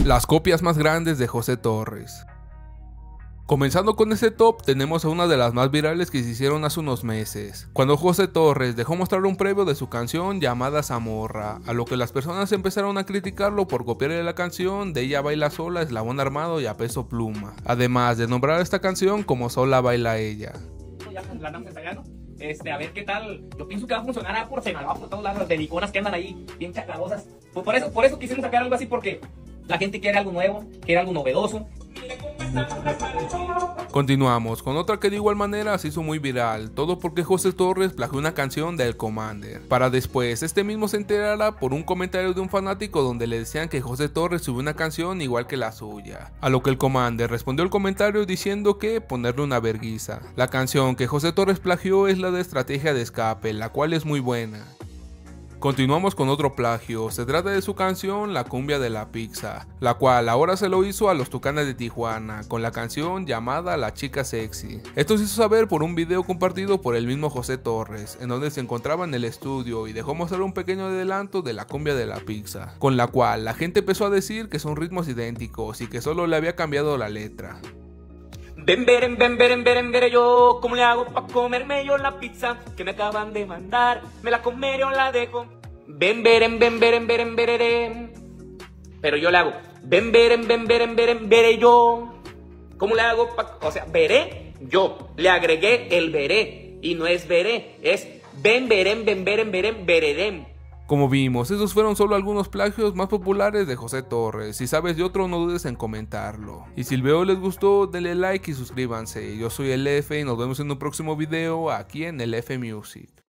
Las copias más grandes de José Torres. Comenzando con este top, tenemos a una de las más virales que se hicieron hace unos meses, cuando José Torres dejó mostrar un previo de su canción llamada Zamorra, a lo que las personas empezaron a criticarlo por copiarle la canción de Ella Baila Sola, Eslabón Armado y A Peso Pluma, además de nombrar esta canción como Sola Baila Ella. Ya la andamos ensayando, a ver qué tal. Yo pienso que va a funcionar por Sinaloa, por todos lados, de iconas que andan ahí bien chacalosas. Pues por eso quisimos sacar algo así, porque la gente quiere algo nuevo, quiere algo novedoso. Continuamos con otra que de igual manera se hizo muy viral, todo porque José Torres plagió una canción del Commander, para después este mismo se enterara por un comentario de un fanático donde le decían que José Torres subió una canción igual que la suya, a lo que el Commander respondió el comentario diciendo que ponerle una verguiza. La canción que José Torres plagió es la de Estrategia de Escape, la cual es muy buena. Continuamos con otro plagio, se trata de su canción La Cumbia de la Pizza, la cual ahora se lo hizo a los Tucanes de Tijuana, con la canción llamada La Chica Sexy. Esto se hizo saber por un video compartido por el mismo José Torres, en donde se encontraba en el estudio y dejó mostrar un pequeño adelanto de La Cumbia de la Pizza, con la cual la gente empezó a decir que son ritmos idénticos y que solo le había cambiado la letra. Ven, ver, yo, ¿cómo le hago pa' comerme yo la pizza que me acaban de mandar? ¿Me la comeré o la dejo? Ven, ver, pero yo le hago, ven, ver, yo, ¿cómo le hago pa'? O sea, veré, yo, le agregué el veré, y no es veré, es ven, vererem. Como vimos, esos fueron solo algunos plagios más populares de José Torres. Si sabes de otro, no dudes en comentarlo. Y si el video les gustó, denle like y suscríbanse. Yo soy el F y nos vemos en un próximo video aquí en el F Music.